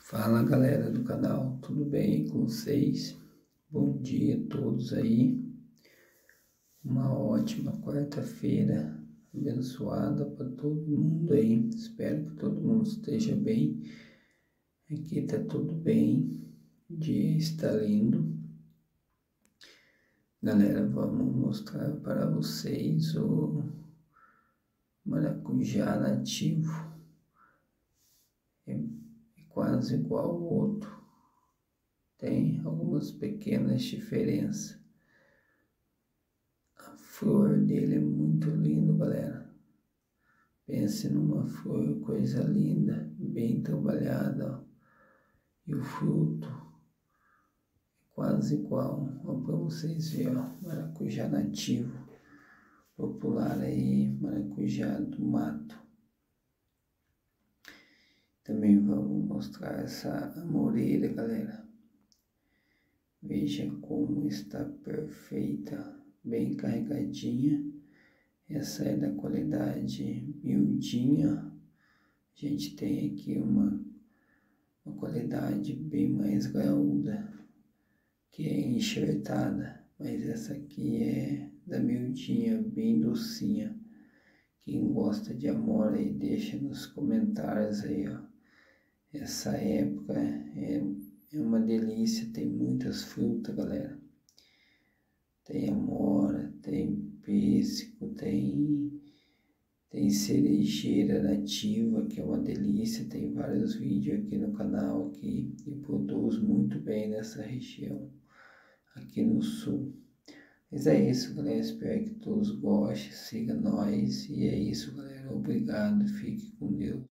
Fala galera do canal, tudo bem com vocês? Bom dia a todos aí, uma ótima quarta-feira abençoada para todo mundo aí, espero que todo mundo esteja bem, aqui tá tudo bem, o dia está lindo. Galera, vamos mostrar para vocês o maracujá nativo, é quase igual ao outro. Tem algumas pequenas diferenças. A flor dele é muito linda, galera. Pense numa flor, coisa linda, bem trabalhada, ó. E o fruto é quase igual, ó, para vocês verem, ó, maracujá nativo, popular aí, maracujá do mato. Também vamos mostrar essa amoreira, galera. Veja como está perfeita, bem carregadinha. Essa é da qualidade miudinha. A gente tem aqui uma qualidade bem mais graúda, que é enxertada, mas essa aqui é da miudinha, bem docinha. Quem gosta de amora aí, deixa nos comentários aí, ó. Essa época é uma delícia, tem muitas frutas, galera. Tem amora, tem pêssego, tem cerejeira nativa, que é uma delícia. Tem vários vídeos aqui no canal que produz muito bem nessa região, aqui no sul. Mas é isso, galera, espero que todos gostem, siga nós. E é isso, galera, obrigado, fique com Deus.